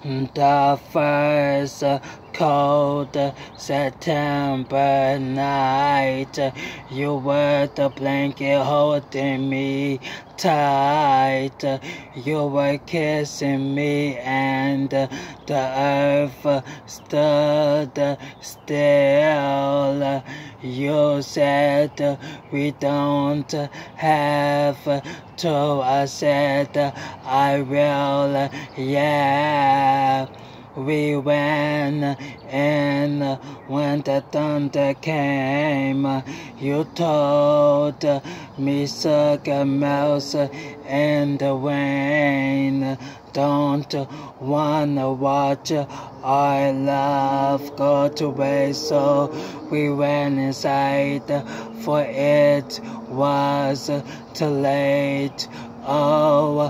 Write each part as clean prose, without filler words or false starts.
The first cold September night, you were the blanket holding me tight. You were kissing me and the earth stood still. You said we don't have to. I said I will, yeah. We ran in when the thunder came. You told me sugar melts in the rain. Don't wanna watch our love go to waste, so we ran inside, for it was too late. Oh,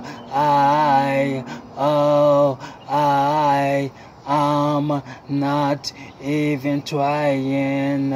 I'm not even trying.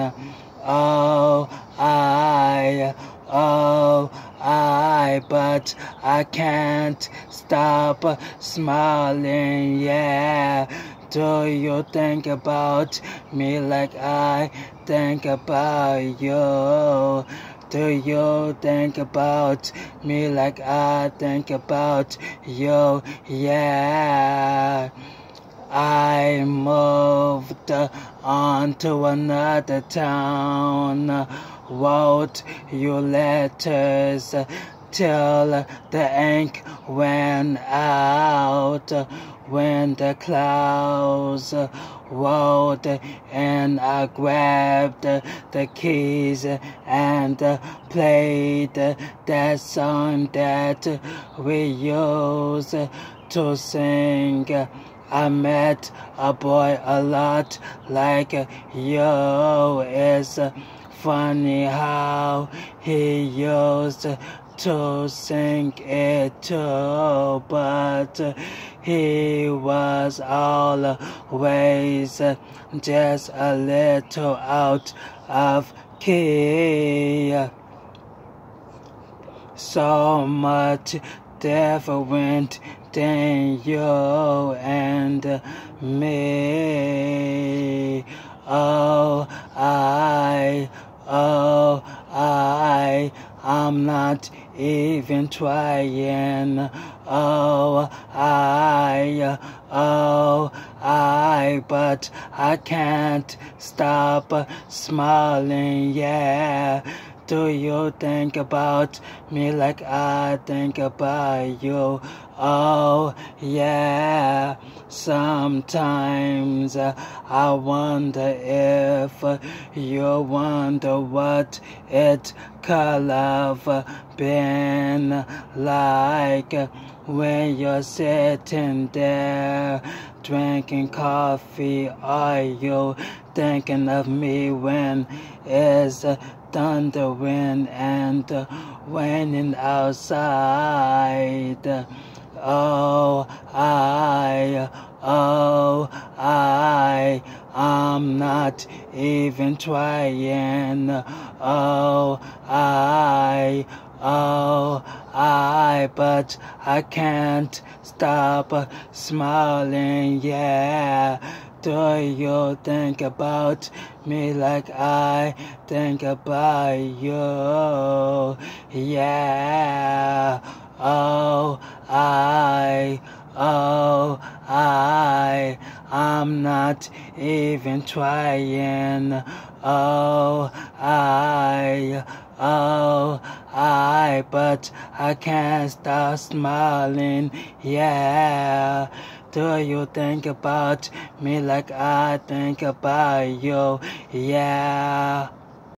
But I can't stop smiling, yeah. Do you think about me like I think about you? Do you think about me like I think about you? Yeah. I moved on to another town, wrote you letters till the ink ran out. When the clouds rolled and I grabbed the keys and played that song that we used to sing. I met a boy a lot like you. It's funny how he used to sing it too, but he was always just a little out of key. So much different than you and me. I'm not even trying. But I can't stop smiling, yeah. Do you think about me like I think about you? Oh, yeah. Sometimes I wonder if you wonder what it could have been like when you're sitting there drinking coffee. Are you thinking of me when it's thundering and raining outside? I'm not even trying. But I can't stop smiling, yeah. Do you think about me like I think about you? Yeah. I'm not even trying. But I can't stop smiling, yeah. Do you think about me like I think about you? Yeah.